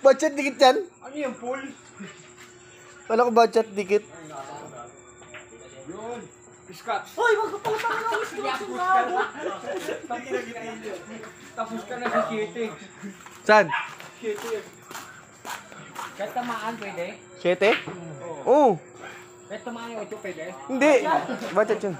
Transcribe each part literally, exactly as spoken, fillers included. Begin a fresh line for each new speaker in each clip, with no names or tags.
Budget dikit yan?
Ano yung pool?
Wala ko budget dikit.
Yun. Piskat.
Hoy, wag ka pala tayo ng instruction gago.
Tapos ka na sa city.
Saan?
City. Kahit tamaan pwede?
Siyete? Oo.
Kahit tamaan yung ocho pwede?
Hindi. Budget yun.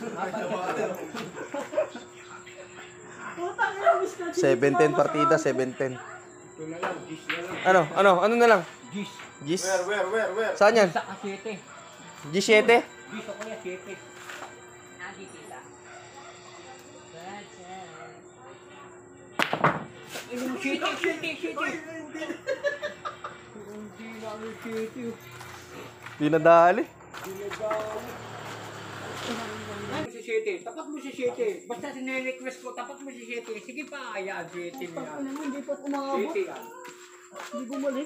Putang ina, instruction.
seven ten partida, seven ten.
Ito na lang, gis na lang.
Ano? Ano? Ano na lang?
Gis.
Gis?
Where, where, where, where?
Saan yan?
Sa city.
G seven?
Gis ako na city. Yung city, city, city. Hindi na yung city.
Di nadali.
Si City, tapat mo si City. Basta sinire-request ko, tapat mo si City. Sige pa, ayan, City mo yan.
Ano, hindi pa umabot.
City yan.
Hindi bumalik.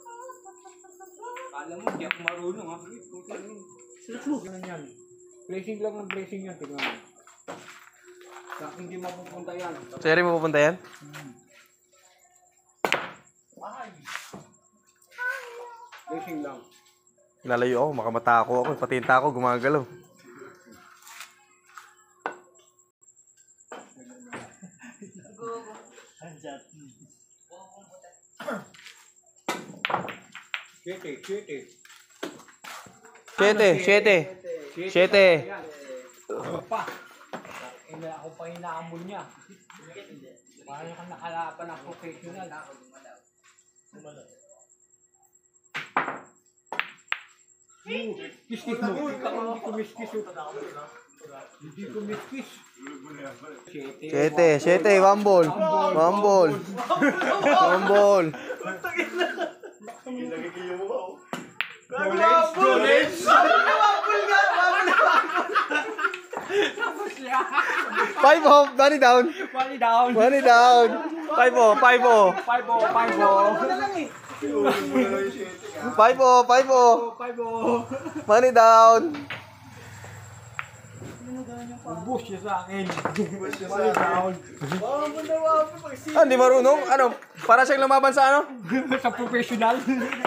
Kala mo, hindi ako marunong ha. Putang yun.
Search mo.
Ganun yan. Blessing lang ang blessing yan, tingnan mo. Sa akin hindi mapupunta yan.
Seri mo pupunta yan?
Blessing lang.
Lalayo ako, makamatako ako. Pati yung tako, gumagalaw.
City, City.
Siyete, siyete. Siyete.
Ano pa? Ina ako pa inaamon niya. Paano kang nakalapan ng professional? Kiskis mo. Hindi ko miskis. Hindi ko miskis.
Siyete, siyete. One ball. One ball. One ball.
Knowledge,
Five off. Money down.
Money down.
Money down. Five off. Five off.
Five oh, five oh.
Five off. Five off.
Five oh.
Money down.
Ubus siya sa akin. Money down.
Ah, hindi marunong? Ano? Para siyang lumaban sa ano?
Sa professional.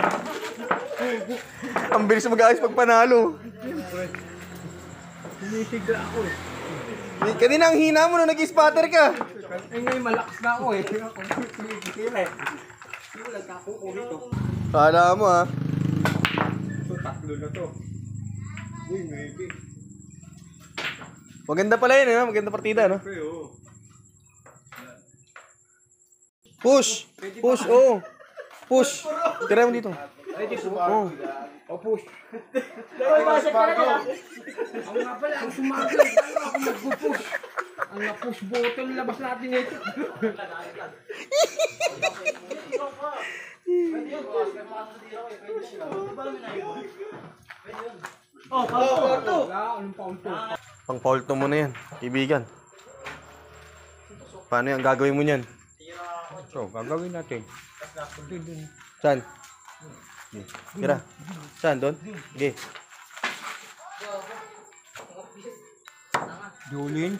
Ang bilis mag-aayos pag panalo.
Sinisigla ako eh.
Kanina ang hina mo nung nag-spatter ka.
Eh ngayon malakas na ako eh. Sila eh. Sila nagkakuko rito.
Kala mo ha.
So tatlo na to. Uy, maybe.
Maganda pala yun, eh, no? Maganda partida, no?
Okay, oh.
Push! Push, oo. Oh. Push! Tira mo dito.
Ready po.
Oo.
O push.
Hoy, basket ka na kaya.
Ang nga pala, ang sumagal. Paano ako mag-push? Ang na-push button, labas natin ito.
Oh, pauto.
Wala, anong paunto?
Pang foul to mo na yan, kaibigan. Paano yan? Gagawin mo niyan?
So, gagawin natin.
Saan? Tira. Saan? Doon? Okay.
Julin.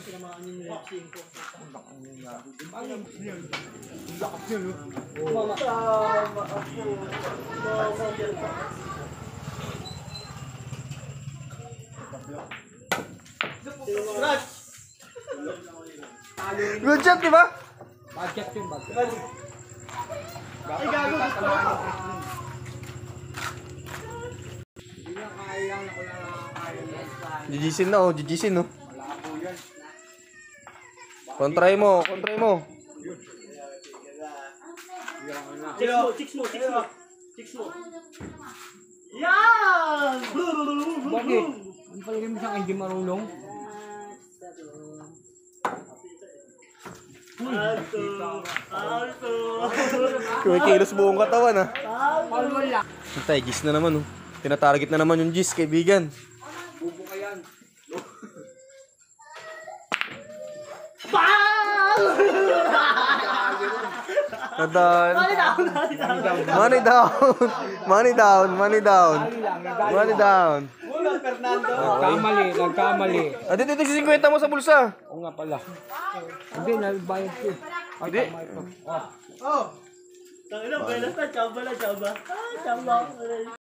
Lakas yun, oh.
Good shot, di ba?
Budget yun, budget.
Ay, gago. Gusto ko.
Hindi na kaya yan, ako lang nakakaya yan.
Jijisin na, oh. Jijisin, no?
Wala po yan.
Kontray mo, kontray mo.
Chicks mo, chicks mo, chicks mo. Chicks mo. Yan!
Bakit? Ang palagay mo siyang hindi marunong?
Alto! Alto!
Kumikilos buong katawan, ha?
Paul wala.
Hintay, gis na naman, oh. Tinatarget na naman yung gis, kaibigan.
Bubo ka yan.
Bang!
Nadal.
Money down! Money down!
Money down. Money down. Money down. Money down.
Nagkamali, nagkamali.
Ah, dito, dito, fifty mo sa bulsa.
Oo nga pala. Hindi, nalbayad ko. Ay,
Hindi.
tama ito. Oh.
Oh! Tangina, buenas na, chamba na, chamba. Ah, chamba.